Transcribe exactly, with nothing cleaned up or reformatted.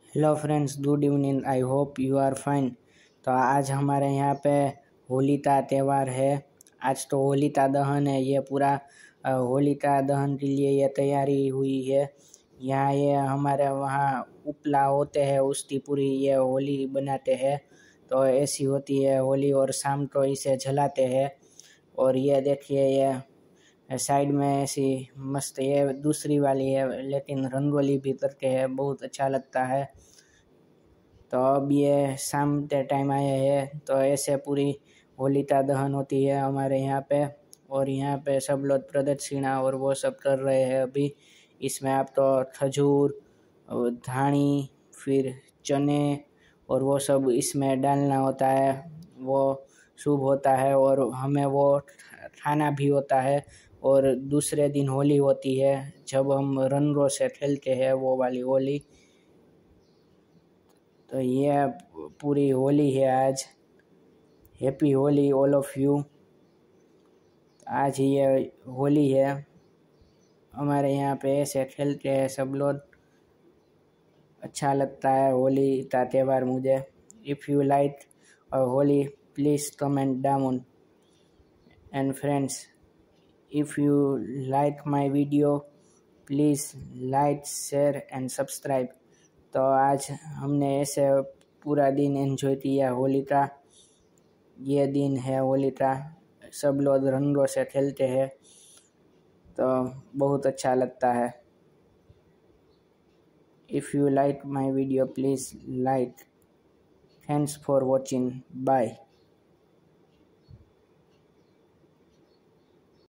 Hello friends, good evening. I hope you are fine. तो आज हमारे यहाँ पे होली का त्यौहार है। आज तो होली का दहन है। ये पूरा होली का दहन के लिए ये तैयारी हुई है। यहाँ ये हमारे वहाँ उपला होते हैं, उसकी पूरी ये होली बनाते हैं। तो ऐसी होती है होली, और शाम को इसे जलाते हैं। और ये देखिए, ये साइड में ऐसी मस्त ये दूसरी वाली है, लेकिन रंगोली भी करके है, बहुत अच्छा लगता है। तो अब ये शाम के टाइम आए हैं, तो ऐसे पूरी होली का दहन होती है हमारे यहाँ पे। और यहाँ पे सब लोग प्रदक्षिणा और वो सब कर रहे हैं अभी। इसमें आप तो खजूर, धानी, फिर चने और वो सब इसमें डालना होता है। वो शुभ होता है और हमें वो खाना भी होता है। और दूसरे दिन होली होती है, जब हम रंगों से खेलते हैं वो वाली होली। तो ये पूरी होली है आज। Happy Holi all of you. आज ये होली है हमारे यहाँ पे, ऐसे खेलते हैं सब लोग। अच्छा लगता है होली का त्यौहार मुझे। If you like Holi, please comment down. And friends, if you like my video, please like, share and subscribe. तो आज हमने ऐसे पूरा दिन एंजॉय किया होली का। ये दिन है होली का, सब लोग रंगों से खेलते हैं, तो बहुत अच्छा लगता है। If you like my video, please like. Thanks for watching. Bye.